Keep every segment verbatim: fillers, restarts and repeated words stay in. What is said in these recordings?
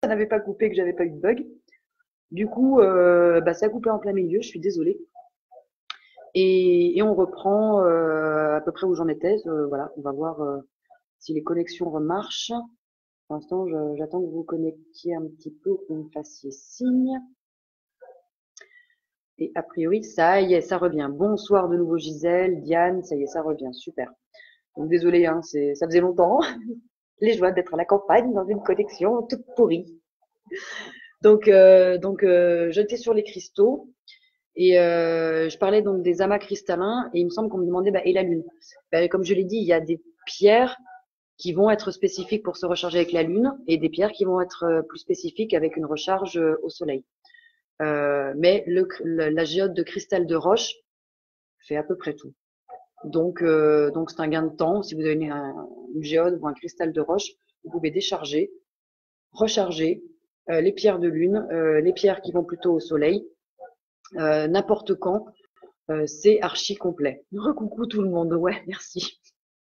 ça n'avait pas coupé, que j'avais pas eu de bug. Du coup, euh, bah, ça a coupé en plein milieu, je suis désolée. Et, et on reprend euh, à peu près où j'en étais. Euh, voilà, on va voir euh, si les connexions remarchent. Pour l'instant, j'attends que vous vous connectiez un petit peu, que vous me fassiez signe. Et a priori, ça y est, ça revient. Bonsoir de nouveau Gisèle, Diane, ça y est, ça revient, super. Donc désolé, hein, c'est, ça faisait longtemps. Les joies d'être à la campagne dans une connexion toute pourrie. Donc, euh, donc euh, j'étais sur les cristaux et euh, je parlais donc des amas cristallins et il me semble qu'on me demandait bah, et la lune. Bah, comme je l'ai dit, il y a des pierres qui vont être spécifiques pour se recharger avec la lune et des pierres qui vont être plus spécifiques avec une recharge au soleil. Euh, mais le, le, la géode de cristal de roche fait à peu près tout. Donc, euh, donc c'est un gain de temps. Si vous avez une, un, une géode ou un cristal de roche, vous pouvez décharger, recharger euh, les pierres de lune, euh, les pierres qui vont plutôt au soleil, euh, n'importe quand. Euh, c'est archi complet. Recoucou tout le monde. Ouais, merci.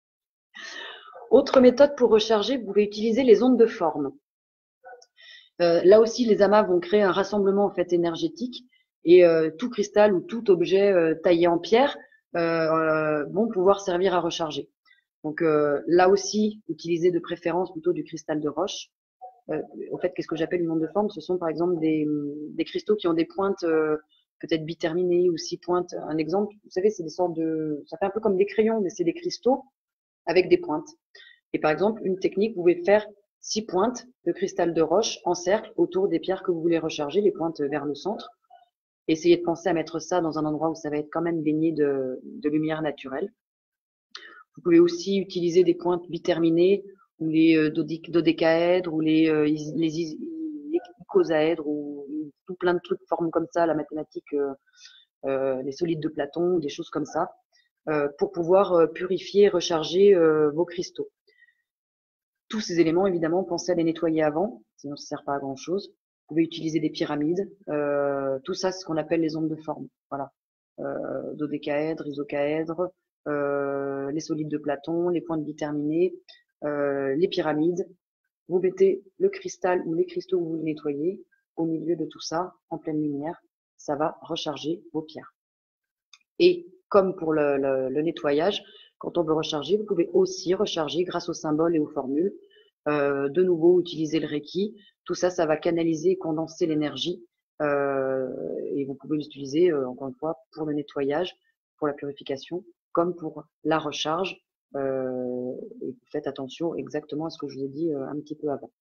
Autre méthode pour recharger, vous pouvez utiliser les ondes de forme. Euh, là aussi, les amas vont créer un rassemblement en fait énergétique et euh, tout cristal ou tout objet euh, taillé en pierre euh, vont pouvoir servir à recharger. Donc euh, là aussi, utiliser de préférence plutôt du cristal de roche. Euh, en fait, qu'est-ce que j'appelle une onde de forme? Ce sont par exemple des, des cristaux qui ont des pointes euh, peut-être biterminées ou six pointes. Un exemple, vous savez, c'est des sortes de, ça fait un peu comme des crayons, mais c'est des cristaux avec des pointes. Et par exemple, une technique, vous pouvez faire six pointes de cristal de roche en cercle autour des pierres que vous voulez recharger, les pointes vers le centre. Essayez de penser à mettre ça dans un endroit où ça va être quand même baigné de, de lumière naturelle. Vous pouvez aussi utiliser des pointes biterminées ou les dodécaèdres ou les, les icosaèdres ou tout plein de trucs forment comme ça, la mathématique, euh, euh, les solides de Platon, des choses comme ça, euh, pour pouvoir purifier et recharger euh, vos cristaux. Tous ces éléments, évidemment, pensez à les nettoyer avant, sinon ça ne sert pas à grand chose. Vous pouvez utiliser des pyramides. Euh, tout ça, c'est ce qu'on appelle les ondes de forme. Voilà. Euh, dodécaèdre, isocaèdre, euh, les solides de Platon, les pointes biterminées, euh, les pyramides. Vous mettez le cristal ou les cristaux que vous voulez nettoyer au milieu de tout ça, en pleine lumière. Ça va recharger vos pierres. Et comme pour le, le, le nettoyage, quand on veut recharger, vous pouvez aussi recharger grâce aux symboles et aux formules. Euh, de nouveau, utiliser le Reiki. Tout ça, ça va canaliser et condenser l'énergie. Euh, et vous pouvez l'utiliser, euh, encore une fois, pour le nettoyage, pour la purification, comme pour la recharge. Euh, et vous faites attention exactement à ce que je vous ai dit euh, un petit peu avant.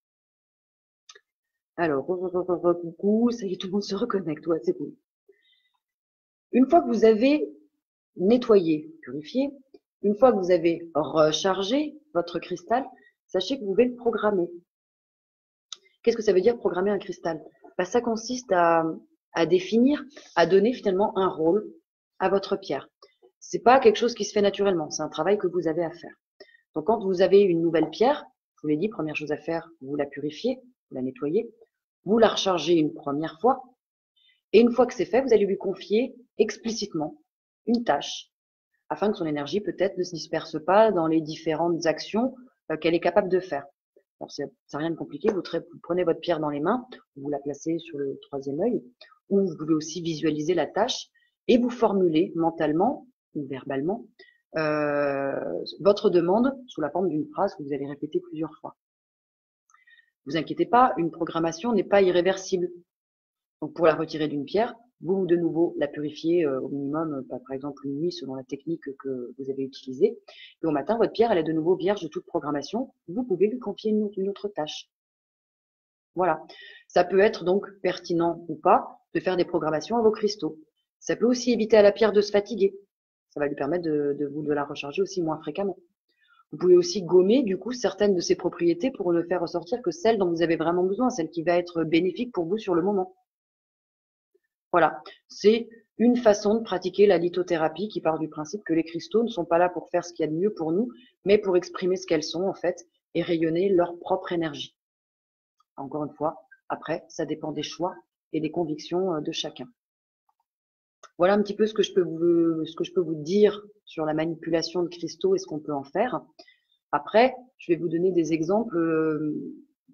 Alors, coucou, ça y est, tout le monde se reconnecte. Ouais, c'est cool. Une fois que vous avez nettoyer, purifier. Une fois que vous avez rechargé votre cristal, sachez que vous pouvez le programmer. Qu'est-ce que ça veut dire programmer un cristal? Ben, ça consiste à, à définir, à donner finalement un rôle à votre pierre. C'est pas quelque chose qui se fait naturellement, c'est un travail que vous avez à faire. Donc quand vous avez une nouvelle pierre, je vous l'ai dit, première chose à faire, vous la purifiez, vous la nettoyez, vous la rechargez une première fois, et une fois que c'est fait, vous allez lui confier explicitement une tâche afin que son énergie peut-être ne se disperse pas dans les différentes actions euh, qu'elle est capable de faire. Alors c'est rien de compliqué, vous, vous prenez votre pierre dans les mains, vous la placez sur le troisième œil, ou vous pouvez aussi visualiser la tâche et vous formulez mentalement ou verbalement euh, votre demande sous la forme d'une phrase que vous allez répéter plusieurs fois. Ne vous inquiétez pas, une programmation n'est pas irréversible. Donc pour la retirer d'une pierre, vous de nouveau la purifiez euh, au minimum, par exemple une nuit selon la technique que vous avez utilisée. Et au matin, votre pierre, elle est de nouveau vierge de toute programmation. Vous pouvez lui confier une, une autre tâche. Voilà. Ça peut être donc pertinent ou pas de faire des programmations à vos cristaux. Ça peut aussi éviter à la pierre de se fatiguer. Ça va lui permettre de, de vous de la recharger aussi moins fréquemment. Vous pouvez aussi gommer du coup certaines de ses propriétés pour ne faire ressortir que celle dont vous avez vraiment besoin, celle qui va être bénéfique pour vous sur le moment. Voilà, c'est une façon de pratiquer la lithothérapie qui part du principe que les cristaux ne sont pas là pour faire ce qu'il y a de mieux pour nous, mais pour exprimer ce qu'elles sont en fait et rayonner leur propre énergie. Encore une fois, après, ça dépend des choix et des convictions de chacun. Voilà un petit peu ce que je peux vous, ce que je peux vous dire sur la manipulation de cristaux et ce qu'on peut en faire. Après, je vais vous donner des exemples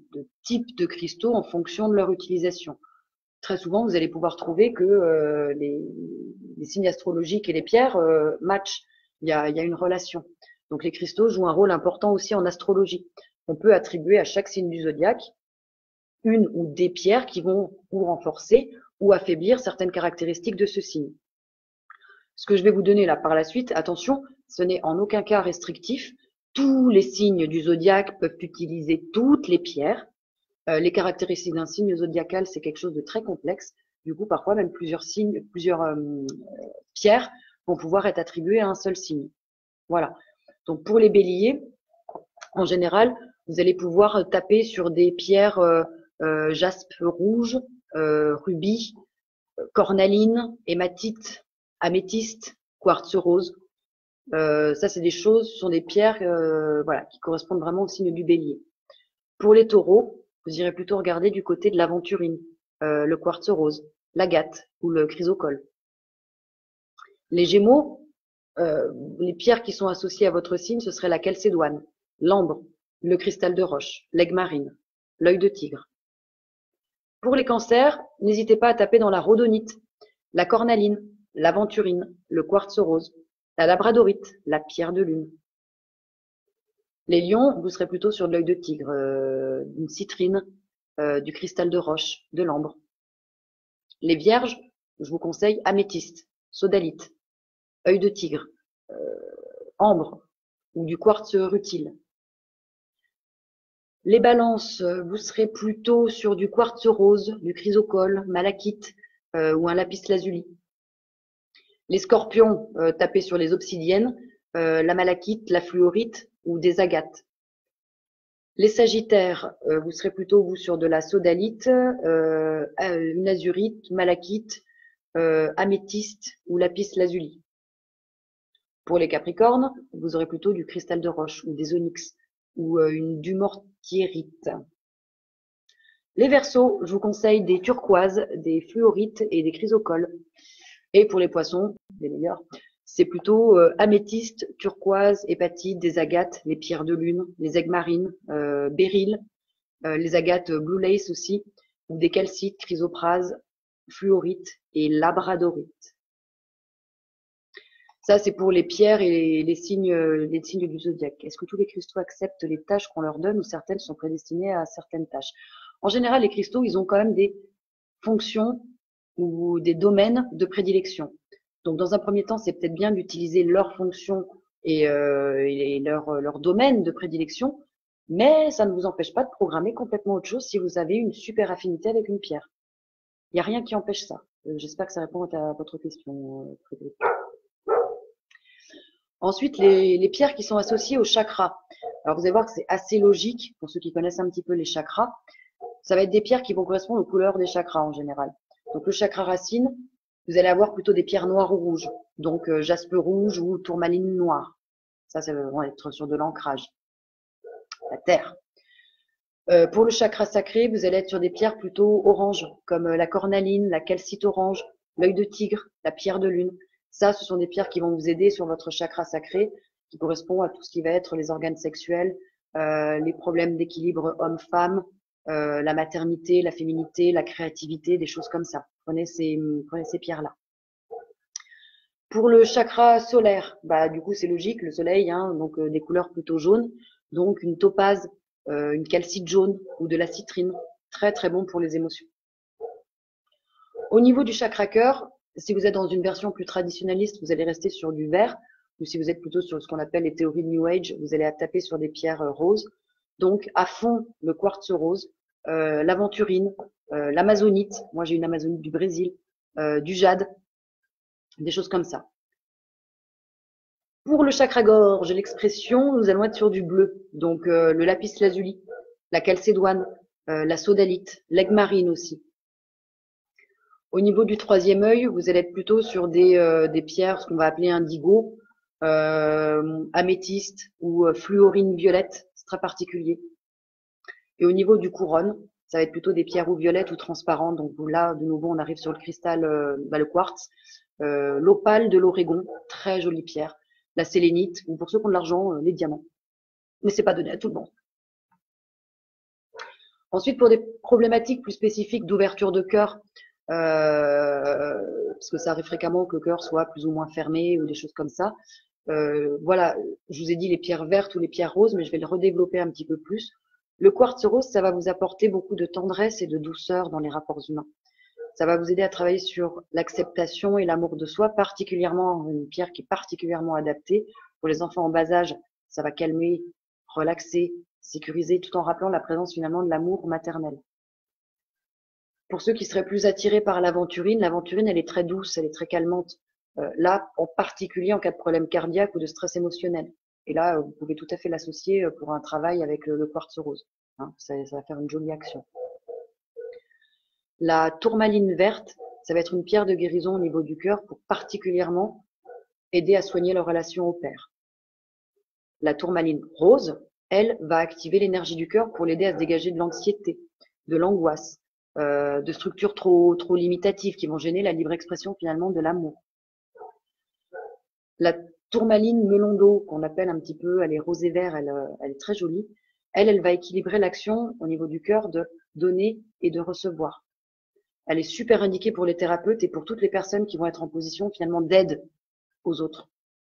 de types de cristaux en fonction de leur utilisation. Très souvent, vous allez pouvoir trouver que euh, les, les signes astrologiques et les pierres euh, matchent. Il y a, il y a une relation. Donc les cristaux jouent un rôle important aussi en astrologie. On peut attribuer à chaque signe du zodiaque une ou des pierres qui vont ou renforcer ou affaiblir certaines caractéristiques de ce signe. Ce que je vais vous donner là par la suite, attention, ce n'est en aucun cas restrictif. Tous les signes du zodiaque peuvent utiliser toutes les pierres. Euh, les caractéristiques d'un signe zodiacal, c'est quelque chose de très complexe. Du coup, parfois, même plusieurs signes, plusieurs euh, pierres vont pouvoir être attribuées à un seul signe. Voilà. Donc, pour les béliers, en général, vous allez pouvoir taper sur des pierres euh, euh, jaspe rouge, euh, rubis, cornaline, hématite, améthyste, quartz rose. Euh, ça, c'est des choses, ce sont des pierres euh, voilà, qui correspondent vraiment au signe du bélier. Pour les taureaux, vous irez plutôt regarder du côté de l'aventurine, euh, le quartz rose, l'agate ou le chrysocole. Les gémeaux, euh, les pierres qui sont associées à votre signe, ce serait la chalcédoine, l'ambre, le cristal de roche, l'aigle marine, l'œil de tigre. Pour les cancers, n'hésitez pas à taper dans la rhodonite, la cornaline, l'aventurine, le quartz rose, la labradorite, la pierre de lune. Les lions, vous serez plutôt sur de l'œil de tigre, euh, une citrine, euh, du cristal de roche, de l'ambre. Les vierges, je vous conseille améthyste, sodalite, œil de tigre, euh, ambre ou du quartz rutile. Les balances, vous serez plutôt sur du quartz rose, du chrysocole, malachite euh, ou un lapis lazuli. Les scorpions, euh, tapez sur les obsidiennes, euh, la malachite, la fluorite ou des agates. Les sagittaires, euh, vous serez plutôt vous sur de la sodalite, euh, une azurite, malachite, euh, améthyste ou lapis lazuli. Pour les capricornes, vous aurez plutôt du cristal de roche ou des onyx ou euh, une dumortierite. Les verseaux, je vous conseille des turquoises, des fluorites et des chrysocoles. Et pour les poissons, les meilleurs, c'est plutôt euh, améthyste, turquoise, hépatite, des agates, les pierres de lune, les aigues marines, euh, béryl, euh, les agates blue lace aussi, ou des calcites, chrysoprase, fluorite et labradorite. Ça, c'est pour les pierres et les, les signes, les signes du zodiaque. Est-ce que tous les cristaux acceptent les tâches qu'on leur donne ou certaines sont prédestinées à certaines tâches? En général, les cristaux, ils ont quand même des fonctions ou des domaines de prédilection. Donc, dans un premier temps, c'est peut-être bien d'utiliser leurs fonctions et, euh, et leur, leur domaine de prédilection, mais ça ne vous empêche pas de programmer complètement autre chose si vous avez une super affinité avec une pierre. Il n'y a rien qui empêche ça. Euh, J'espère que ça répond à votre question, Frédéric. Ensuite, les, les pierres qui sont associées aux chakras. Alors, vous allez voir que c'est assez logique pour ceux qui connaissent un petit peu les chakras. Ça va être des pierres qui vont correspondre aux couleurs des chakras en général. Donc, le chakra racine, vous allez avoir plutôt des pierres noires ou rouges. Donc, euh, jaspe rouge ou tourmaline noire. Ça, ça va être sur de l'ancrage. La terre. Euh, pour le chakra sacré, vous allez être sur des pierres plutôt oranges, comme la cornaline, la calcite orange, l'œil de tigre, la pierre de lune. Ça, ce sont des pierres qui vont vous aider sur votre chakra sacré, qui correspond à tout ce qui va être les organes sexuels, euh, les problèmes d'équilibre homme-femme, euh, la maternité, la féminité, la créativité, des choses comme ça. Prenez ces, prenez ces pierres-là. Pour le chakra solaire, bah du coup c'est logique, le soleil, hein, donc euh, des couleurs plutôt jaunes, donc une topaze, euh, une calcite jaune ou de la citrine, très très bon pour les émotions. Au niveau du chakra cœur, si vous êtes dans une version plus traditionnaliste, vous allez rester sur du vert, ou si vous êtes plutôt sur ce qu'on appelle les théories de New Age, vous allez taper sur des pierres euh, roses. Donc à fond le quartz rose, euh, l'aventurine, euh, l'amazonite, moi j'ai une amazonite du Brésil, euh, du jade, des choses comme ça. Pour le chakra-gorge, l'expression, nous allons être sur du bleu. Donc euh, le lapis lazuli, la chalcédoine, euh, la sodalite, l'aigle marine aussi. Au niveau du troisième œil, vous allez être plutôt sur des, euh, des pierres, ce qu'on va appeler indigo, euh, améthyste ou euh, fluorine violette, c'est très particulier. Et au niveau du couronne, ça va être plutôt des pierres ou violettes ou transparentes. Donc là, de nouveau, on arrive sur le cristal, euh, bah, le quartz, euh, l'opale de l'Oregon, très jolie pierre, la sélénite, ou pour ceux qui ont de l'argent, euh, les diamants. Mais c'est pas donné à tout le monde. Ensuite, pour des problématiques plus spécifiques d'ouverture de cœur, euh, parce que ça arrive fréquemment que le cœur soit plus ou moins fermé ou des choses comme ça. Euh, voilà, je vous ai dit les pierres vertes ou les pierres roses, mais je vais le redévelopper un petit peu plus. Le quartz rose, ça va vous apporter beaucoup de tendresse et de douceur dans les rapports humains. Ça va vous aider à travailler sur l'acceptation et l'amour de soi, particulièrement une pierre qui est particulièrement adaptée pour les enfants en bas âge. Ça va calmer, relaxer, sécuriser, tout en rappelant la présence finalement de l'amour maternel. Pour ceux qui seraient plus attirés par l'aventurine, l'aventurine, elle est très douce, elle est très calmante. Euh, là, en particulier en cas de problème cardiaque ou de stress émotionnel. Et là, vous pouvez tout à fait l'associer pour un travail avec le, le quartz rose. Hein, ça, ça va faire une jolie action. La tourmaline verte, ça va être une pierre de guérison au niveau du cœur pour particulièrement aider à soigner leur relation au père. La tourmaline rose, elle, va activer l'énergie du cœur pour l'aider à se dégager de l'anxiété, de l'angoisse, euh, de structures trop, trop limitatives qui vont gêner la libre expression finalement de l'amour. La tourmaline melon d'eau, qu'on appelle un petit peu, elle est rosé vert, elle, elle est très jolie. Elle, elle va équilibrer l'action au niveau du cœur de donner et de recevoir. Elle est super indiquée pour les thérapeutes et pour toutes les personnes qui vont être en position finalement d'aide aux autres.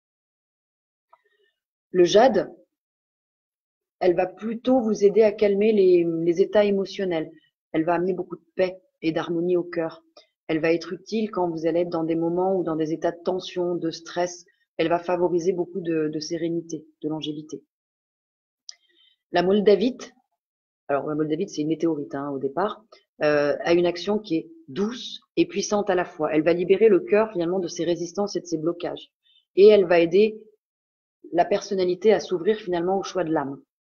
Le jade, elle va plutôt vous aider à calmer les, les états émotionnels. Elle va amener beaucoup de paix et d'harmonie au cœur. Elle va être utile quand vous allez être dans des moments ou dans des états de tension, de stress. Elle va favoriser beaucoup de, de sérénité, de longévité. La moldavite, alors la moldavite c'est une météorite hein, au départ, euh, a une action qui est douce et puissante à la fois. Elle va libérer le cœur finalement de ses résistances et de ses blocages. Et elle va aider la personnalité à s'ouvrir finalement au choix de l'âme.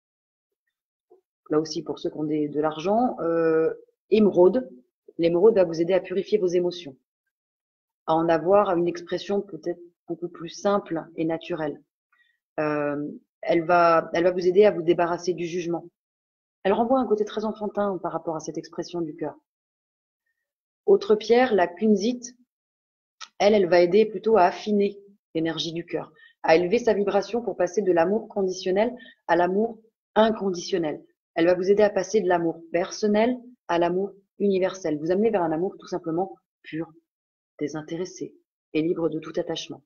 Là aussi, pour ceux qui ont des, de l'argent, euh, émeraude, l'émeraude va vous aider à purifier vos émotions, à en avoir une expression peut-être beaucoup plus simple et naturelle. Euh, elle va, elle va vous aider à vous débarrasser du jugement. Elle renvoie un côté très enfantin par rapport à cette expression du cœur. Autre pierre, la kunzite, elle, elle va aider plutôt à affiner l'énergie du cœur, à élever sa vibration pour passer de l'amour conditionnel à l'amour inconditionnel. Elle va vous aider à passer de l'amour personnel à l'amour universel. Vous amener vers un amour tout simplement pur, désintéressé et libre de tout attachement.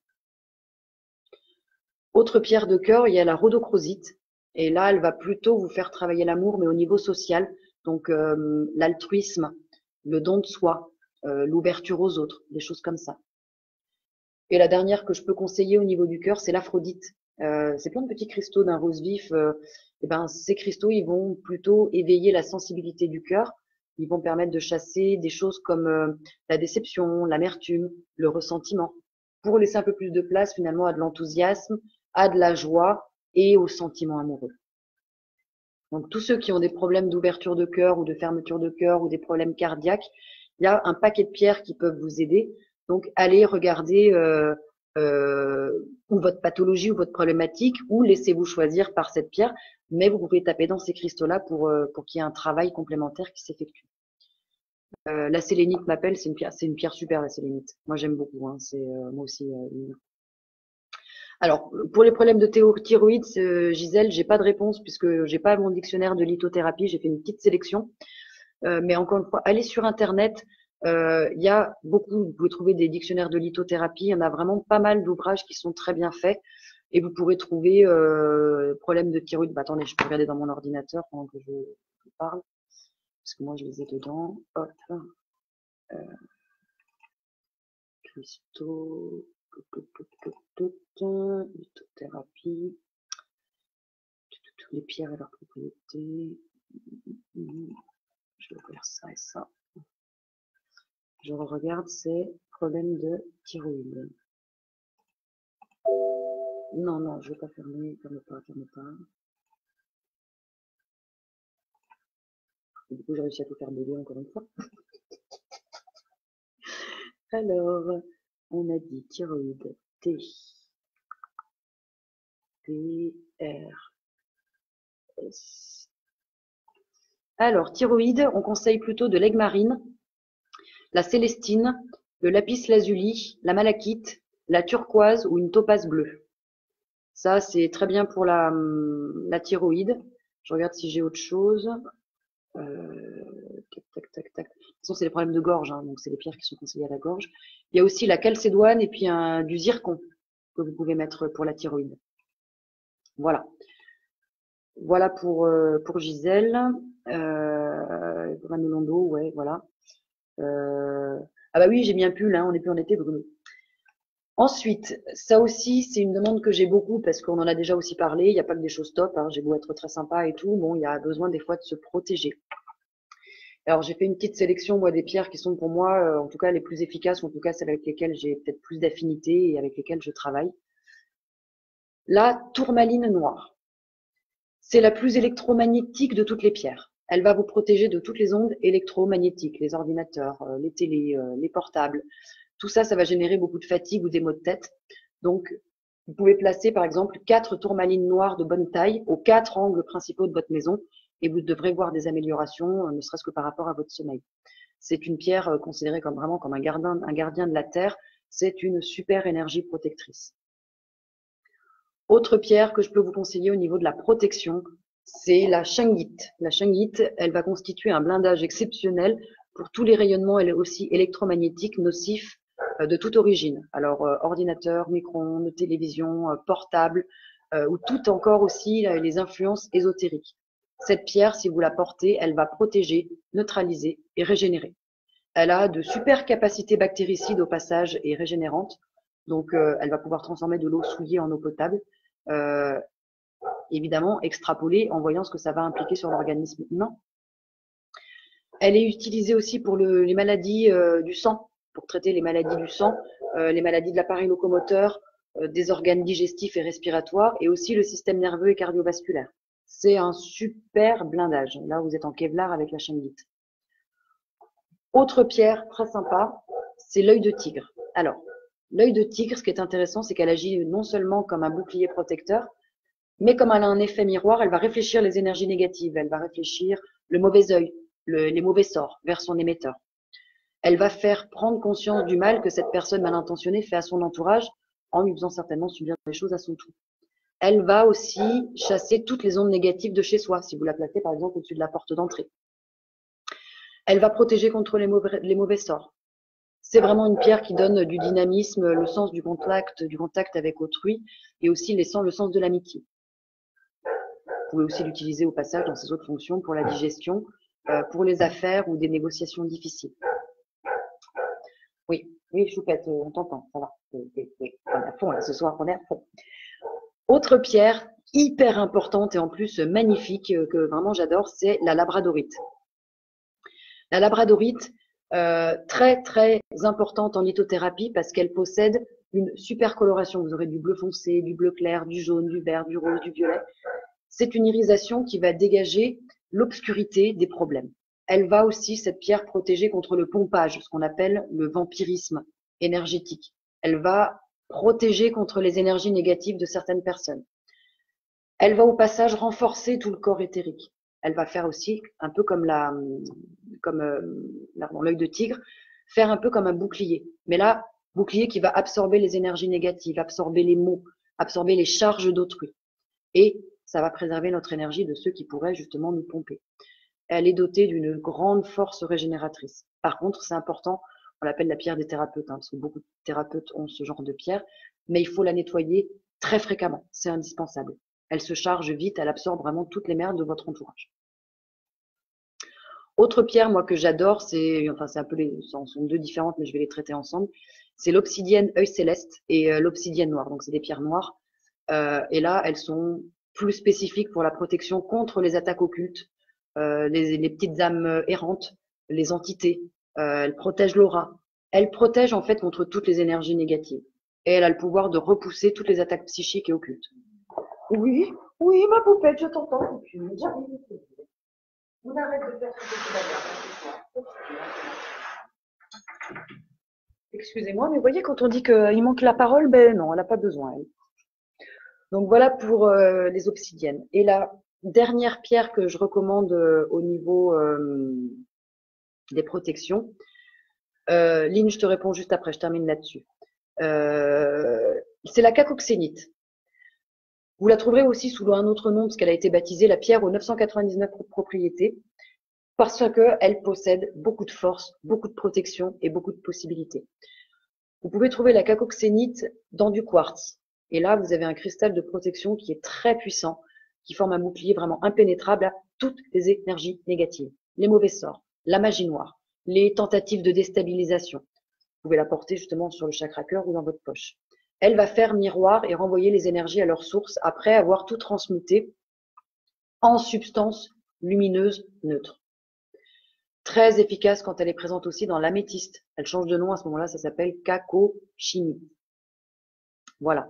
Autre pierre de cœur, il y a la rhodochrosite. Et là, elle va plutôt vous faire travailler l'amour, mais au niveau social. Donc, euh, l'altruisme, le don de soi, euh, l'ouverture aux autres, des choses comme ça. Et la dernière que je peux conseiller au niveau du cœur, c'est l'aphrodite. Euh, c'est plein de petits cristaux d'un rose vif. Euh, et ben, ces cristaux, ils vont plutôt éveiller la sensibilité du cœur. Ils vont permettre de chasser des choses comme euh, la déception, l'amertume, le ressentiment, pour laisser un peu plus de place finalement à de l'enthousiasme, à de la joie et au sentiment amoureux. Donc tous ceux qui ont des problèmes d'ouverture de cœur ou de fermeture de cœur ou des problèmes cardiaques, il y a un paquet de pierres qui peuvent vous aider. Donc allez regarder euh, euh, ou votre pathologie ou votre problématique, ou laissez-vous choisir par cette pierre, mais vous pouvez taper dans ces cristaux-là pour, euh, pour qu'il y ait un travail complémentaire qui s'effectue. Euh, la sélénite m'appelle, c'est une pierre, c'est une pierre super la sélénite. Moi j'aime beaucoup, hein, c'est euh, moi aussi. Euh, Alors, pour les problèmes de thyroïde, euh, Gisèle, j'ai pas de réponse puisque j'ai pas mon dictionnaire de lithothérapie, j'ai fait une petite sélection. Euh, mais encore une fois, allez sur Internet, euh, il y a beaucoup, vous pouvez trouver des dictionnaires de lithothérapie, il y en a vraiment pas mal d'ouvrages qui sont très bien faits et vous pourrez trouver euh, problème de thyroïde. Bah, attendez, je peux regarder dans mon ordinateur pendant que je, je parle, parce que moi je les ai dedans. Hop, euh, cristaux, lithothérapie, les pierres et leurs propriétés. Je vais ouvrir ça et ça. Je regarde, c'est problème de thyroïde. Non, non, je vais pas fermer, ferme pas, ferme pas. Et du coup, j'ai réussi à tout faire bugger encore une fois. Alors, on a dit thyroïde, T, T, R, S. Alors, thyroïde, on conseille plutôt de l'aigle marine, la célestine, le lapis lazuli, la malachite, la turquoise ou une topaze bleue. Ça, c'est très bien pour la, la thyroïde. Je regarde si j'ai autre chose. Euh, tac, tac, tac, tac. De toute façon, c'est les problèmes de gorge, hein, donc c'est les pierres qui sont conseillées à la gorge. Il y a aussi la calcédoine et puis un, du zircon que vous pouvez mettre pour la thyroïde. Voilà. Voilà pour, euh, pour Gisèle. Euh, pour Manolondo, ouais, voilà. Euh, ah bah oui, j'ai mis un pull, hein, on n'est plus en été, Bruno. Ensuite, ça aussi, c'est une demande que j'ai beaucoup parce qu'on en a déjà aussi parlé. Il n'y a pas que des choses top, hein, j'ai beau être très sympa et tout. Bon, il y a besoin des fois de se protéger. Alors, j'ai fait une petite sélection, moi, des pierres qui sont pour moi, euh, en tout cas, les plus efficaces, ou en tout cas, celles avec lesquelles j'ai peut-être plus d'affinité et avec lesquelles je travaille. La tourmaline noire. C'est la plus électromagnétique de toutes les pierres. Elle va vous protéger de toutes les ondes électromagnétiques, les ordinateurs, euh, les télés, euh, les portables. Tout ça, ça va générer beaucoup de fatigue ou des maux de tête. Donc, vous pouvez placer, par exemple, quatre tourmalines noires de bonne taille aux quatre angles principaux de votre maison et vous devrez voir des améliorations, ne serait-ce que par rapport à votre sommeil. C'est une pierre considérée comme vraiment comme un gardien, un gardien de la terre. C'est une super énergie protectrice. Autre pierre que je peux vous conseiller au niveau de la protection, c'est la shungite. La shungite, elle va constituer un blindage exceptionnel pour tous les rayonnements aussi électromagnétiques nocifs de toute origine. Alors, euh, ordinateur, micro-ondes, télévision, euh, portable, euh, ou tout encore aussi euh, les influences ésotériques. Cette pierre, si vous la portez, elle va protéger, neutraliser et régénérer. Elle a de super capacités bactéricides au passage et régénérantes. Donc, euh, elle va pouvoir transformer de l'eau souillée en eau potable. Euh, évidemment, extrapoler en voyant ce que ça va impliquer sur l'organisme humain. Elle est utilisée aussi pour le, les maladies euh, du sang, pour traiter les maladies du sang, euh, les maladies de l'appareil locomoteur, euh, des organes digestifs et respiratoires, et aussi le système nerveux et cardiovasculaire. C'est un super blindage. Là, vous êtes en Kevlar avec la shungite. Autre pierre très sympa, c'est l'œil de tigre. Alors, l'œil de tigre, ce qui est intéressant, c'est qu'elle agit non seulement comme un bouclier protecteur, mais comme elle a un effet miroir, elle va réfléchir les énergies négatives, elle va réfléchir le mauvais œil, le, les mauvais sorts vers son émetteur. Elle va faire prendre conscience du mal que cette personne mal intentionnée fait à son entourage en lui faisant certainement subir des choses à son tour. Elle va aussi chasser toutes les ondes négatives de chez soi, si vous la placez par exemple au-dessus de la porte d'entrée. Elle va protéger contre les mauvais, les mauvais sorts. C'est vraiment une pierre qui donne du dynamisme, le sens du contact, du contact avec autrui et aussi les sens, le sens de l'amitié. Vous pouvez aussi l'utiliser au passage dans ses autres fonctions pour la digestion, euh, pour les affaires ou des négociations difficiles. Oui, oui, Choupette, on t'entend, ça va. Oui, oui, oui. On est à fond là, ce soir, on est à fond. Autre pierre hyper importante et en plus magnifique que vraiment j'adore, c'est la labradorite. La labradorite, euh, très très importante en lithothérapie parce qu'elle possède une super coloration. Vous aurez du bleu foncé, du bleu clair, du jaune, du vert, du rose, du violet. C'est une irisation qui va dégager l'obscurité des problèmes. Elle va aussi, cette pierre, protéger contre le pompage, ce qu'on appelle le vampirisme énergétique. Elle va protéger contre les énergies négatives de certaines personnes. Elle va au passage renforcer tout le corps éthérique. Elle va faire aussi, un peu comme la, comme euh, l'œil de tigre, faire un peu comme un bouclier. Mais là, bouclier qui va absorber les énergies négatives, absorber les maux, absorber les charges d'autrui. Et ça va préserver notre énergie de ceux qui pourraient justement nous pomper. Elle est dotée d'une grande force régénératrice. Par contre, c'est important, on l'appelle la pierre des thérapeutes, hein, parce que beaucoup de thérapeutes ont ce genre de pierre, mais il faut la nettoyer très fréquemment, c'est indispensable. Elle se charge vite, elle absorbe vraiment toutes les merdes de votre entourage. Autre pierre, moi, que j'adore, c'est, enfin, c'est un peu les, ce sont deux différentes, mais je vais les traiter ensemble. C'est l'obsidienne œil céleste et euh, l'obsidienne noire. Donc, c'est des pierres noires. Euh, et là, elles sont plus spécifiques pour la protection contre les attaques occultes, euh, les, les petites âmes errantes, les entités. Euh, elles protègent l'aura. Elles protègent en fait contre toutes les énergies négatives. Et elle a le pouvoir de repousser toutes les attaques psychiques et occultes. Oui, oui, ma poupette, je t'entends. On arrête de faire ce que tu Excusez-moi, mais vous voyez, quand on dit qu'il manque la parole, ben non, elle n'a pas besoin. Elle. Donc voilà pour euh, les obsidiennes. Et la dernière pierre que je recommande euh, au niveau euh, des protections, euh, Lynn, je te réponds juste après, je termine là-dessus. Euh, c'est la cacoxénite. Vous la trouverez aussi sous un autre nom, parce qu'elle a été baptisée la pierre aux neuf cent quatre-vingt-dix-neuf propriétés. parce qu'elle possède beaucoup de force, beaucoup de protection et beaucoup de possibilités. Vous pouvez trouver la cacoxénite dans du quartz. Et là, vous avez un cristal de protection qui est très puissant, qui forme un bouclier vraiment impénétrable à toutes les énergies négatives, les mauvais sorts, la magie noire, les tentatives de déstabilisation. Vous pouvez la porter justement sur le chakra cœur ou dans votre poche. Elle va faire miroir et renvoyer les énergies à leur source après avoir tout transmuté en substance lumineuse neutre. Très efficace quand elle est présente aussi dans l'améthyste. Elle change de nom à ce moment-là, ça s'appelle cacochimie. Voilà.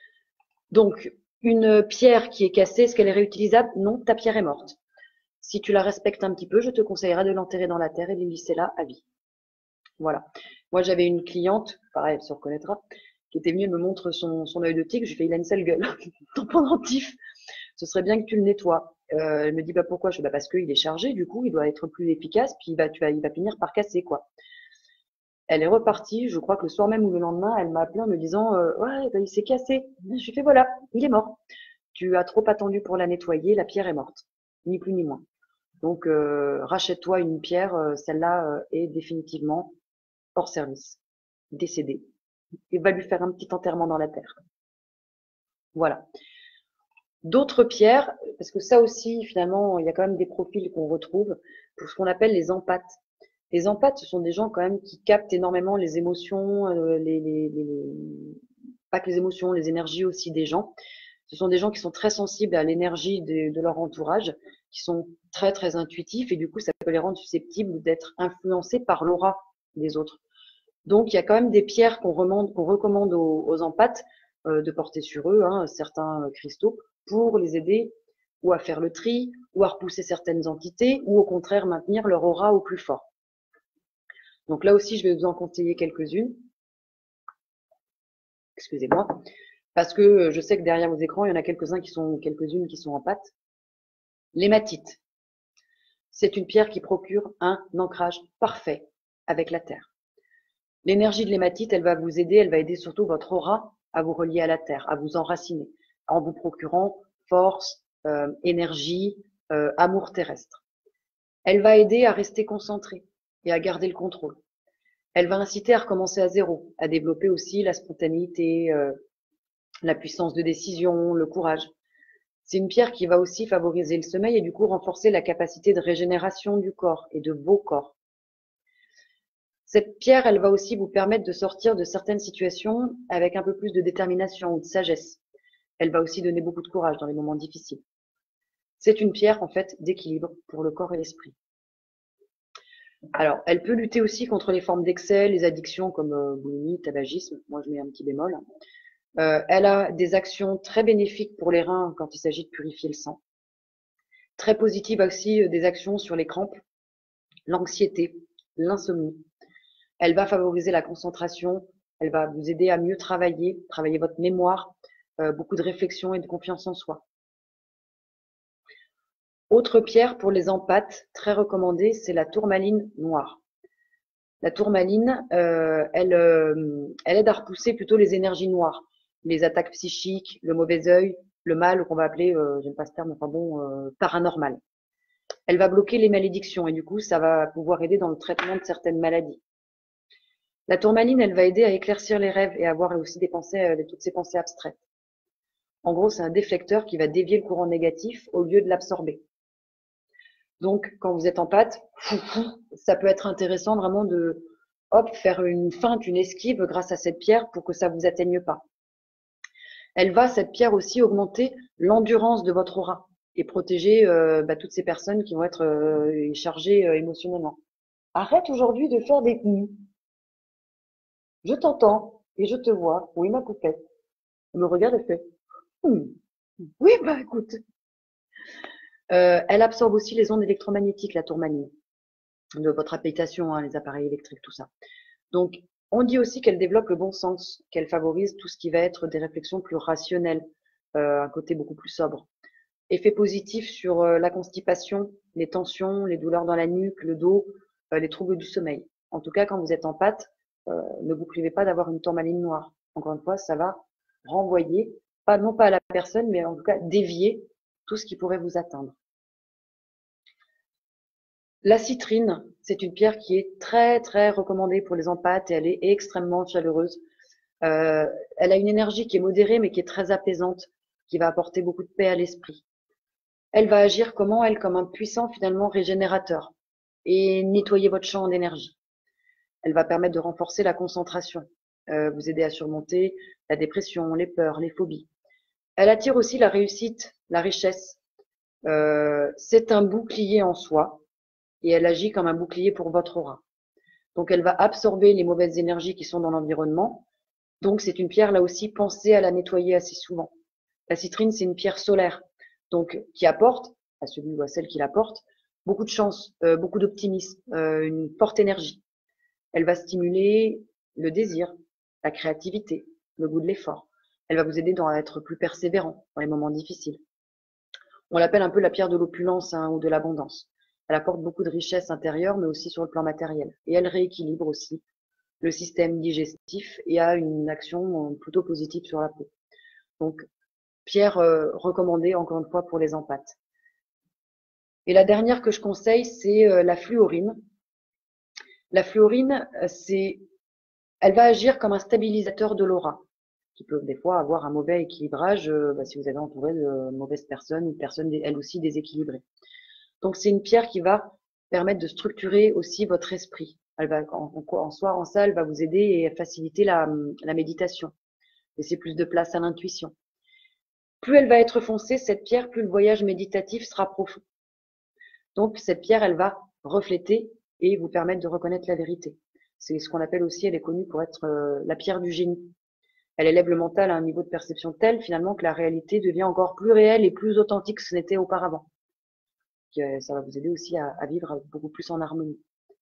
Donc, une pierre qui est cassée, est-ce qu'elle est réutilisable? Non, ta pierre est morte. Si tu la respectes un petit peu, je te conseillerais de l'enterrer dans la terre et de laisser là à vie. Voilà. Moi, j'avais une cliente, pareil, elle se reconnaîtra, qui était venue me montrer son, son œil de tigre. Je lui ai fait, il a une sale gueule. Ton pendentif, ce serait bien que tu le nettoies. Euh, elle me dit, bah pourquoi? Je fais, bah parce qu'il est chargé, du coup, il doit être plus efficace, puis bah, tu vas, il va finir par casser, quoi. Elle est repartie, je crois que le soir même ou le lendemain, elle m'a appelé en me disant, euh, ouais, bah, il s'est cassé. Je lui ai fait, voilà, il est mort. Tu as trop attendu pour la nettoyer, la pierre est morte. Ni plus ni moins. Donc, euh, rachète-toi une pierre, euh, celle-là euh, est définitivement hors service, décédée. Et va lui faire un petit enterrement dans la terre. Voilà. D'autres pierres, parce que ça aussi, finalement, il y a quand même des profils qu'on retrouve pour ce qu'on appelle les empathes. Les empathes, ce sont des gens quand même qui captent énormément les émotions, euh, les, les, les, pas que les émotions, les énergies aussi des gens. Ce sont des gens qui sont très sensibles à l'énergie de, de leur entourage, qui sont très très intuitifs et du coup, ça peut les rendre susceptibles d'être influencés par l'aura des autres. Donc, il y a quand même des pierres qu'on recommande, qu'on recommande aux, aux empathes euh, de porter sur eux, hein, certains cristaux, pour les aider ou à faire le tri, ou à repousser certaines entités, ou au contraire maintenir leur aura au plus fort. Donc là aussi, je vais vous en conseiller quelques-unes. Excusez-moi. Parce que je sais que derrière vos écrans, il y en a quelques-uns qui sont, quelques-unes qui sont en pâte. L'hématite. C'est une pierre qui procure un ancrage parfait avec la terre. L'énergie de l'hématite, elle va vous aider, elle va aider surtout votre aura à vous relier à la terre, à vous enraciner, en vous procurant force, euh, énergie, euh, amour terrestre. Elle va aider à rester concentré et à garder le contrôle. Elle va inciter à recommencer à zéro, à développer aussi la spontanéité, euh, la puissance de décision, le courage. C'est une pierre qui va aussi favoriser le sommeil et du coup renforcer la capacité de régénération du corps et de vos corps. Cette pierre, elle va aussi vous permettre de sortir de certaines situations avec un peu plus de détermination ou de sagesse. Elle va aussi donner beaucoup de courage dans les moments difficiles. C'est une pierre, en fait, d'équilibre pour le corps et l'esprit. Alors, elle peut lutter aussi contre les formes d'excès, les addictions comme euh, boulimie, tabagisme. Moi, je mets un petit bémol. Euh, elle a des actions très bénéfiques pour les reins quand il s'agit de purifier le sang. Très positive aussi, euh, des actions sur les crampes, l'anxiété, l'insomnie. Elle va favoriser la concentration, elle va vous aider à mieux travailler, travailler votre mémoire, euh, beaucoup de réflexion et de confiance en soi. Autre pierre pour les empâtes, très recommandée, c'est la tourmaline noire. La tourmaline, euh, elle, euh, elle aide à repousser plutôt les énergies noires, les attaques psychiques, le mauvais œil, le mal qu'on va appeler, euh, j'aime pas ce terme, enfin bon, euh, paranormal. Elle va bloquer les malédictions et du coup, ça va pouvoir aider dans le traitement de certaines maladies. La tourmaline, elle va aider à éclaircir les rêves et à avoir aussi des pensées, euh, toutes ces pensées abstraites. En gros, c'est un déflecteur qui va dévier le courant négatif au lieu de l'absorber. Donc, quand vous êtes en pâte, ça peut être intéressant vraiment de hop, faire une feinte, une esquive grâce à cette pierre pour que ça vous atteigne pas. Elle va, cette pierre aussi, augmenter l'endurance de votre aura et protéger euh, bah, toutes ces personnes qui vont être euh, chargées euh, émotionnellement. Arrête aujourd'hui de faire des hum. Je t'entends et je te vois. Oui, ma poupette. Elle me regarde et fait hum. Oui, bah écoute. Euh, elle absorbe aussi les ondes électromagnétiques, la tourmaline, de votre application, hein, les appareils électriques, tout ça. Donc, on dit aussi qu'elle développe le bon sens, qu'elle favorise tout ce qui va être des réflexions plus rationnelles, euh, un côté beaucoup plus sobre. Effet positif sur euh, la constipation, les tensions, les douleurs dans la nuque, le dos, euh, les troubles du sommeil. En tout cas, quand vous êtes en pâte, euh, ne vous privez pas d'avoir une tourmaline noire. Encore une fois, ça va renvoyer, pas non pas à la personne, mais en tout cas dévier tout ce qui pourrait vous atteindre. La citrine, c'est une pierre qui est très très recommandée pour les empathes et elle est extrêmement chaleureuse. Euh, elle a une énergie qui est modérée mais qui est très apaisante, qui va apporter beaucoup de paix à l'esprit. Elle va agir comment? Elle, comme un puissant finalement régénérateur et nettoyer votre champ d'énergie. Elle va permettre de renforcer la concentration, euh, vous aider à surmonter la dépression, les peurs, les phobies. Elle attire aussi la réussite, la richesse. Euh, c'est un bouclier en soi et elle agit comme un bouclier pour votre aura. Donc elle va absorber les mauvaises énergies qui sont dans l'environnement. Donc c'est une pierre là aussi, pensez à la nettoyer assez souvent. La citrine, c'est une pierre solaire, donc qui apporte à celui ou à celle qui l'apporte beaucoup de chance, euh, beaucoup d'optimisme, euh, une forte énergie. Elle va stimuler le désir, la créativité, le goût de l'effort. Elle va vous aider à être plus persévérant dans les moments difficiles. On l'appelle un peu la pierre de l'opulence hein, ou de l'abondance. Elle apporte beaucoup de richesse intérieure, mais aussi sur le plan matériel. Et elle rééquilibre aussi le système digestif et a une action plutôt positive sur la peau. Donc, pierre euh, recommandée encore une fois pour les empathes. Et la dernière que je conseille, c'est euh, la fluorine. La fluorine, c'est, elle va agir comme un stabilisateur de l'aura, qui peut des fois avoir un mauvais équilibrage euh, bah, si vous avez entouré de mauvaises personnes ou de personnes elles aussi déséquilibrées. Donc c'est une pierre qui va permettre de structurer aussi votre esprit. Elle va en, en, en soi, en ça, elle va vous aider et faciliter la, la méditation, laisser plus de place à l'intuition. Plus elle va être foncée, cette pierre, plus le voyage méditatif sera profond. Donc cette pierre, elle va refléter et vous permettre de reconnaître la vérité. C'est ce qu'on appelle aussi, elle est connue pour être euh, la pierre du génie. Elle élève le mental à un niveau de perception tel finalement que la réalité devient encore plus réelle et plus authentique que ce n'était auparavant. Ça va vous aider aussi à, à vivre beaucoup plus en harmonie.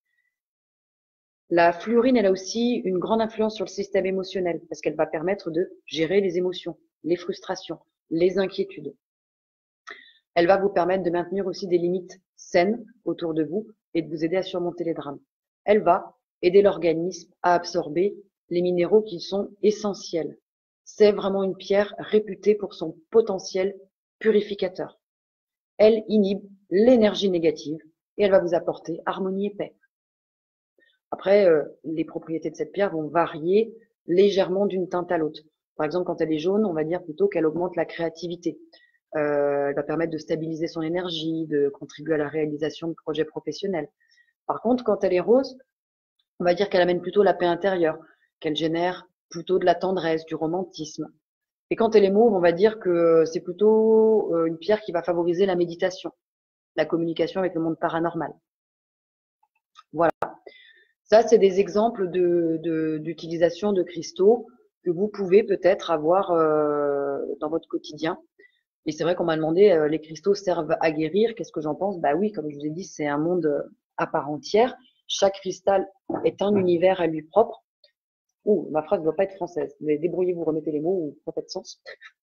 La fluorine, elle a aussi une grande influence sur le système émotionnel parce qu'elle va permettre de gérer les émotions, les frustrations, les inquiétudes. Elle va vous permettre de maintenir aussi des limites saines autour de vous et de vous aider à surmonter les drames. Elle va aider l'organisme à absorber les minéraux qui sont essentiels. C'est vraiment une pierre réputée pour son potentiel purificateur. Elle inhibe l'énergie négative et elle va vous apporter harmonie et paix. Après, euh, les propriétés de cette pierre vont varier légèrement d'une teinte à l'autre. Par exemple, quand elle est jaune, on va dire plutôt qu'elle augmente la créativité. Euh, elle va permettre de stabiliser son énergie, de contribuer à la réalisation de projets professionnels. Par contre, quand elle est rose, on va dire qu'elle amène plutôt la paix intérieure, qu'elle génère plutôt de la tendresse, du romantisme. Et quand elle est mauve, on va dire que c'est plutôt une pierre qui va favoriser la méditation, la communication avec le monde paranormal. Voilà. Ça, c'est des exemples de, de, d'utilisation de cristaux que vous pouvez peut-être avoir euh, dans votre quotidien. Et c'est vrai qu'on m'a demandé, euh, les cristaux servent à guérir. Qu'est-ce que j'en pense? Bah oui, comme je vous ai dit, c'est un monde à part entière. Chaque cristal est un univers à lui propre. Ouh, ma phrase ne doit pas être française. Mais débrouillez-vous, remettez les mots ou ça n'a pas de sens.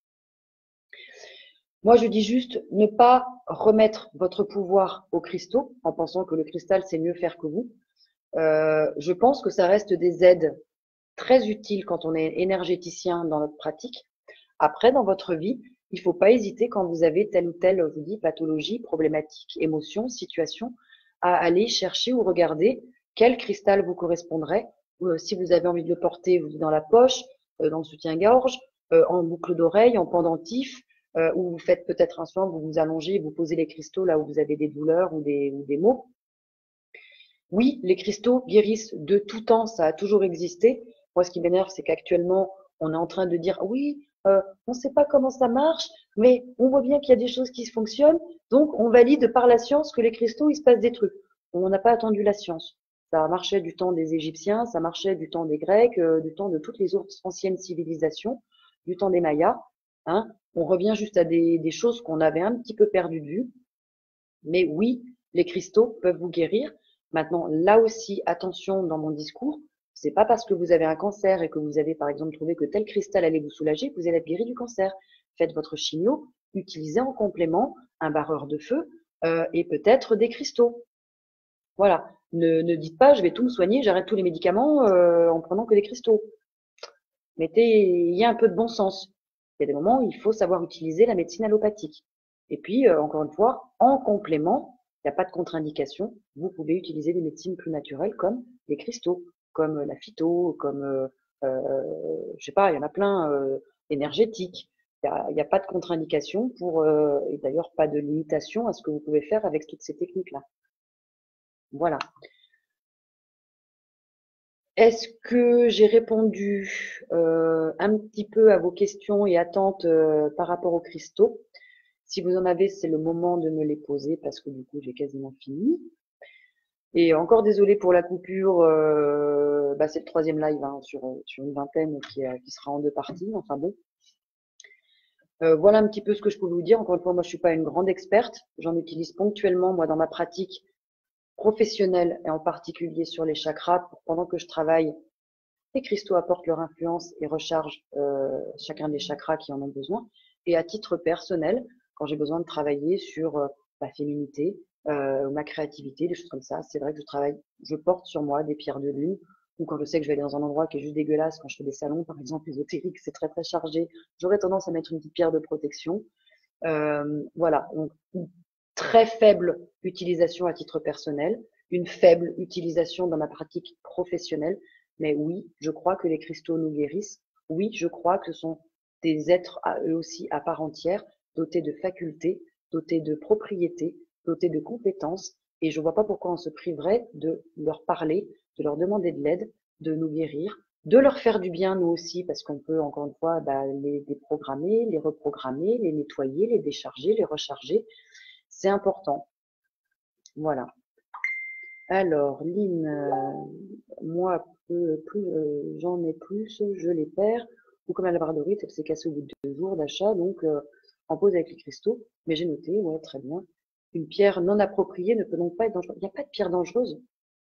Moi, je dis juste ne pas remettre votre pouvoir aux cristaux en pensant que le cristal sait mieux faire que vous. Euh, je pense que ça reste des aides très utiles quand on est énergéticien dans notre pratique. Après, dans votre vie, il ne faut pas hésiter quand vous avez telle ou telle, je vous dis, pathologie, problématique, émotion, situation, à aller chercher ou regarder quel cristal vous correspondrait. Euh, si vous avez envie de le porter dans la poche, euh, dans le soutien-gorge, euh, en boucle d'oreille, en pendentif, euh, ou vous faites peut-être un soin, vous vous allongez, vous posez les cristaux là où vous avez des douleurs ou des, ou des maux. Oui, les cristaux guérissent de tout temps, ça a toujours existé. Moi, ce qui m'énerve, c'est qu'actuellement, on est en train de dire oui, euh, on ne sait pas comment ça marche, mais on voit bien qu'il y a des choses qui fonctionnent, donc on valide par la science que les cristaux, il se passe des trucs. On n'a pas attendu la science. Ça marchait du temps des Égyptiens, ça marchait du temps des Grecs, euh, du temps de toutes les autres anciennes civilisations, du temps des Mayas. Hein. On revient juste à des, des choses qu'on avait un petit peu perdues de vue. Mais oui, les cristaux peuvent vous guérir. Maintenant, là aussi, attention dans mon discours, c'est pas parce que vous avez un cancer et que vous avez par exemple trouvé que tel cristal allait vous soulager que vous allez être guéri du cancer. Faites votre chimio, utilisez en complément un barreur de feu euh, et peut-être des cristaux. Voilà. Ne, ne dites pas je vais tout me soigner, j'arrête tous les médicaments euh, en prenant que des cristaux. Mettez, il y a un peu de bon sens. Il y a des moments où il faut savoir utiliser la médecine allopathique. Et puis, euh, encore une fois, en complément, il n'y a pas de contre-indication. Vous pouvez utiliser des médecines plus naturelles comme les cristaux, comme la phyto, comme, euh, euh, je sais pas, il y en a plein, euh, énergétiques. Il n'y a, il y a pas de contre-indication pour, euh, et d'ailleurs pas de limitation à ce que vous pouvez faire avec toutes ces techniques-là. Voilà. Est-ce que j'ai répondu euh, un petit peu à vos questions et attentes euh, par rapport aux cristaux? Si vous en avez, c'est le moment de me les poser parce que du coup, j'ai quasiment fini. Et encore désolé pour la coupure, euh, bah, c'est le troisième live hein, sur, sur une vingtaine qui, euh, qui sera en deux parties. Enfin bon. Euh, voilà un petit peu ce que je peux vous dire. Encore une fois, moi, je suis pas une grande experte. J'en utilise ponctuellement, moi, dans ma pratique professionnelle et en particulier sur les chakras. Pour, pendant que je travaille, les cristaux apportent leur influence et rechargent euh, chacun des chakras qui en ont besoin. Et à titre personnel, quand j'ai besoin de travailler sur euh, ma féminité, euh, ma créativité, des choses comme ça, c'est vrai que je travaille, je porte sur moi des pierres de lune, ou quand je sais que je vais aller dans un endroit qui est juste dégueulasse, quand je fais des salons, par exemple, ésotériques, c'est très très chargé, j'aurais tendance à mettre une petite pierre de protection. Euh, voilà, donc une très faible utilisation à titre personnel, une faible utilisation dans ma pratique professionnelle, mais oui, je crois que les cristaux nous guérissent. Oui, je crois que ce sont des êtres à eux aussi à part entière, dotés de facultés, dotés de propriétés, dotés de compétences, et je vois pas pourquoi on se priverait de leur parler, de leur demander de l'aide, de nous guérir, de leur faire du bien nous aussi, parce qu'on peut encore une fois bah, les déprogrammer, les reprogrammer, les nettoyer, les décharger, les recharger. C'est important. Voilà. Alors, Lynn, euh, moi, plus, plus euh, j'en ai plus, je les perds. Ou comme la labradorite, elle s'est cassée au bout de deux jours d'achat, donc euh, en pause avec les cristaux. Mais j'ai noté, ouais, très bien. Une pierre non appropriée ne peut donc pas être dangereuse. Il n'y a pas de pierre dangereuse.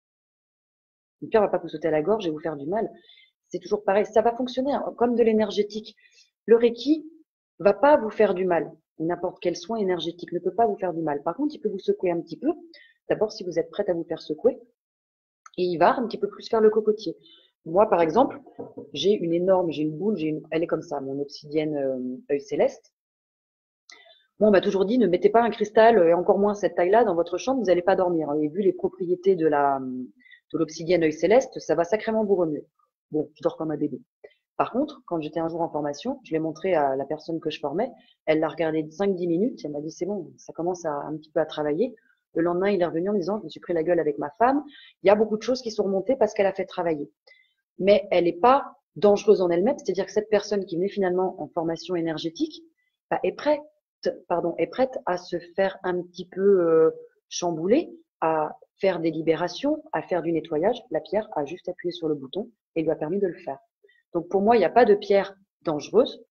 Une pierre ne va pas vous sauter à la gorge et vous faire du mal. C'est toujours pareil. Ça va fonctionner hein, comme de l'énergétique. Le Reiki va pas vous faire du mal. N'importe quel soin énergétique ne peut pas vous faire du mal. Par contre, il peut vous secouer un petit peu. D'abord, si vous êtes prête à vous faire secouer, et il va un petit peu plus faire le cocotier. Moi, par exemple, j'ai une énorme, j'ai une boule, j'ai une, elle est comme ça, mon obsidienne euh, œil céleste. Moi, on m'a toujours dit, ne mettez pas un cristal, et encore moins cette taille-là, dans votre chambre, vous n'allez pas dormir. Et vu les propriétés de la de l'obsidienne œil céleste, ça va sacrément vous remuer. Bon, je dors comme un bébé. Par contre, quand j'étais un jour en formation, je l'ai montré à la personne que je formais, elle l'a regardé cinq dix minutes, elle m'a dit, c'est bon, ça commence à, un petit peu à travailler. Le lendemain, il est revenu en me disant, je me suis pris la gueule avec ma femme. Il y a beaucoup de choses qui sont remontées parce qu'elle a fait travailler. Mais elle n'est pas dangereuse en elle-même, c'est-à-dire que cette personne qui venait finalement en formation énergétique bah, est prête, pardon, est prête à se faire un petit peu euh, chambouler, à faire des libérations, à faire du nettoyage. La pierre a juste appuyé sur le bouton et lui a permis de le faire. Donc pour moi, il n'y a pas de pierre dangereuse.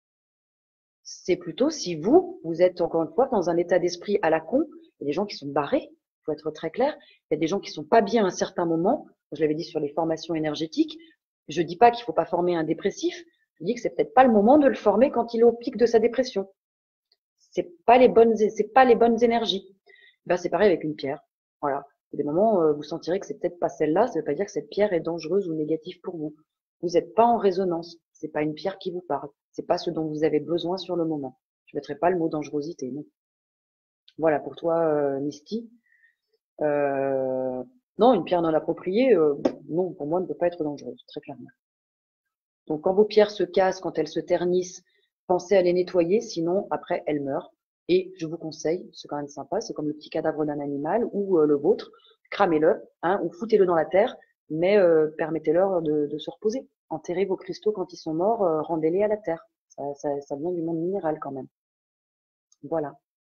C'est plutôt si vous, vous êtes encore une fois dans un état d'esprit à la con, il y a des gens qui sont barrés, il faut être très clair, il y a des gens qui sont pas bien à un certain moment, je l'avais dit sur les formations énergétiques, je dis pas qu'il faut pas former un dépressif, je dis que c'est peut-être pas le moment de le former quand il est au pic de sa dépression. C'est pas les bonnes, c'est pas les bonnes énergies. Ben, c'est pareil avec une pierre. Voilà. Il y a des moments, euh, vous sentirez que c'est peut-être pas celle-là, ça veut pas dire que cette pierre est dangereuse ou négative pour vous. Vous n'êtes pas en résonance. C'est pas une pierre qui vous parle. C'est pas ce dont vous avez besoin sur le moment. Je mettrai pas le mot dangerosité, non. Voilà, pour toi, euh, Misty. Euh, non, une pierre non appropriée, euh, non, pour moi, ne peut pas être dangereuse, très clairement. Donc, quand vos pierres se cassent, quand elles se ternissent, pensez à les nettoyer, sinon, après, elles meurent. Et je vous conseille, c'est quand même sympa, c'est comme le petit cadavre d'un animal ou euh, le vôtre, cramez-le, hein, ou foutez-le dans la terre, mais euh, permettez-leur de, de se reposer. Enterrez vos cristaux quand ils sont morts, euh, rendez-les à la terre. Ça, ça, ça vient du monde minéral quand même. Voilà.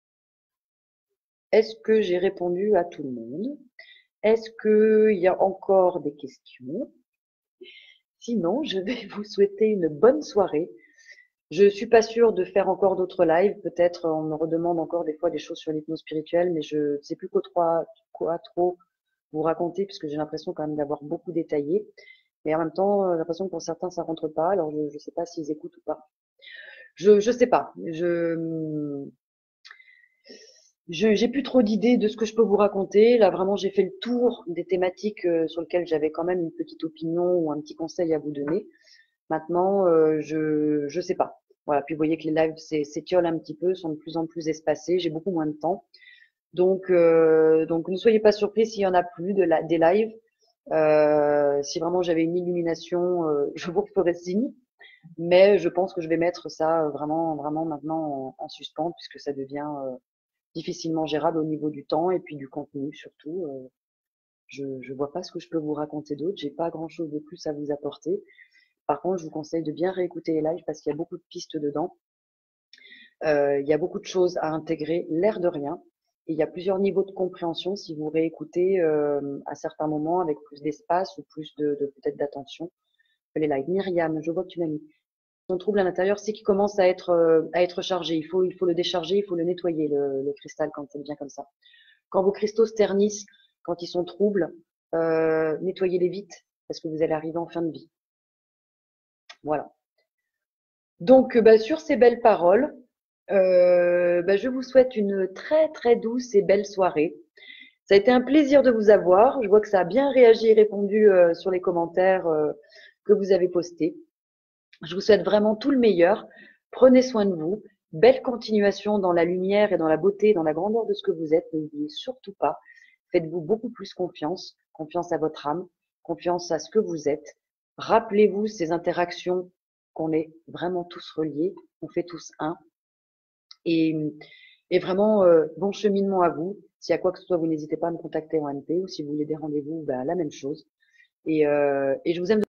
Est-ce que j'ai répondu à tout le monde? Est-ce qu'il y a encore des questions? Sinon, je vais vous souhaiter une bonne soirée. Je suis pas sûre de faire encore d'autres lives. Peut-être on me redemande encore des fois des choses sur l'hypnose spirituelle, mais je ne sais plus quoi trop, quoi trop vous raconter puisque j'ai l'impression quand même d'avoir beaucoup détaillé. Mais en même temps, j'ai l'impression que pour certains ça rentre pas. Alors je ne sais pas s'ils écoutent ou pas. Je je sais pas. Je je j'ai plus trop d'idées de ce que je peux vous raconter. Là vraiment j'ai fait le tour des thématiques euh, sur lesquelles j'avais quand même une petite opinion ou un petit conseil à vous donner. Maintenant, euh, je je sais pas. Voilà. Puis vous voyez que les lives s'étiolent un petit peu, sont de plus en plus espacés. J'ai beaucoup moins de temps. Donc, euh, donc ne soyez pas surpris s'il y en a plus de la, des lives. Euh, si vraiment j'avais une illumination, euh, je vous ferai signe. Mais je pense que je vais mettre ça euh, vraiment, vraiment maintenant en, en suspens puisque ça devient euh, difficilement gérable au niveau du temps et puis du contenu surtout. Euh, je, je vois pas ce que je peux vous raconter d'autre. J'ai pas grand chose de plus à vous apporter. Par contre, je vous conseille de bien réécouter les lives parce qu'il y a beaucoup de pistes dedans. Euh, il y a beaucoup de choses à intégrer, l'air de rien. Et il y a plusieurs niveaux de compréhension si vous réécoutez euh, à certains moments avec plus d'espace ou plus de, de peut-être d'attention que les lives. Myriam, je vois que tu m'as mis. Son trouble à l'intérieur, c'est qu'il commence à être euh, à être chargé. Il faut il faut le décharger, il faut le nettoyer le, le cristal quand c'est bien comme ça. Quand vos cristaux se ternissent, quand ils sont troubles, euh, nettoyez-les vite parce que vous allez arriver en fin de vie. Voilà. Donc, bah, sur ces belles paroles, euh, bah, je vous souhaite une très très douce et belle soirée. Ça a été un plaisir de vous avoir. Je vois que ça a bien réagi et répondu euh, sur les commentaires euh, que vous avez postés. Je vous souhaite vraiment tout le meilleur. Prenez soin de vous. Belle continuation dans la lumière et dans la beauté, dans la grandeur de ce que vous êtes. N'oubliez surtout pas. Faites-vous beaucoup plus confiance. Confiance à votre âme. Confiance à ce que vous êtes. Rappelez-vous ces interactions qu'on est vraiment tous reliés. On fait tous un. Et, et vraiment, euh, bon cheminement à vous. S'il y a quoi que ce soit, vous n'hésitez pas à me contacter en M P ou si vous voulez des rendez-vous, bah, la même chose. Et, euh, et je vous aime.